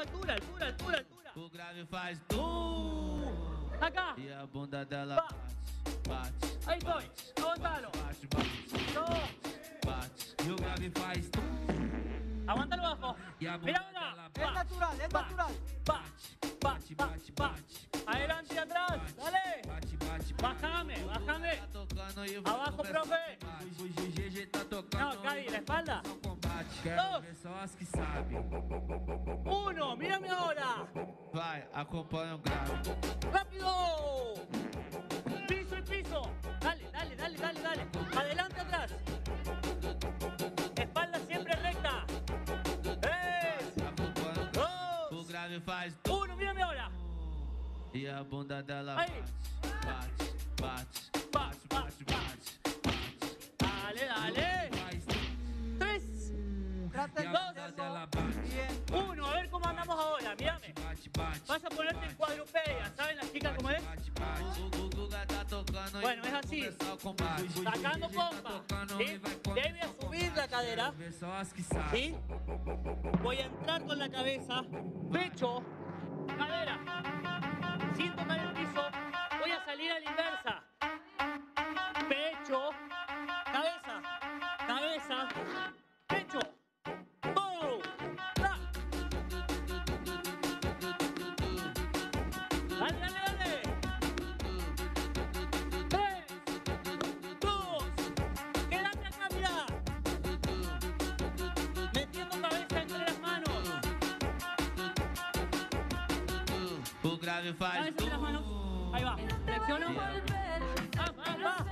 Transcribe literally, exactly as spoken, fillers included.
altura, altura, altura, altura. O grave faz tum. Acá. E a bunda dela Va. bate, bate. Ahí estoy. Aguantalo. Bate, bate, Dos. bate. E o grave faz tum. Aguántalo abajo. Y a Mira bunda ahora. dela Va, Es natural, es va, natural. Va, va, Bate, va, bate, va. bate. Adelante y atrás. Dale. Bate, bate, Bájame, bájame. Tá tocando e vai Abajo, começar profe. o combate. O G G tá tocando No, Cadi, e la vai espalda. começar o combate. Quero Dos. ver só as que sabem. Uno, mírame ahora. Vai, acompanha o grave. ¡Rápido! Piso y piso. Dale, dale, dale, dale, dale. Adelante, atrás. Espalda siempre recta. Tres, Acompanha o grave. O dos, grave faz tum. uno, mírame ahora. E a bunda dela Aí. bate, bate, bate, bate, bate, bate. Dale, dale. Faz tum. Tres, Trata E a de bunda dela hacerlo bate. bien. uno. A ver cómo andamos ahora. Mírame. Bate, bate. Vas a ponerte en cuadrupedia. ¿Saben las chicas cómo es? Bate, bate. O Guga tá tocando e Bueno, es vai así. começar o combate. Sacando O G G tá pompa. tocando ¿Sí? e vai começar Debe o subir combate. la cadera. Quero ver só as que sabem. ¿Sí? Voy a entrar con la cabeza, pecho, cadera. Sin tocar el piso. Voy a salir a la inversa. Pecho, cabeza, cabeza, pecho. ¡Boom! ¡Ra! Dale, dale, dale. Tres, dos, quédate acá, mira. Metiendo cabeza entre las manos. O grave faz Cabeza entre las manos. tum. Ahí va. Flexiono. Ah, ah, ah.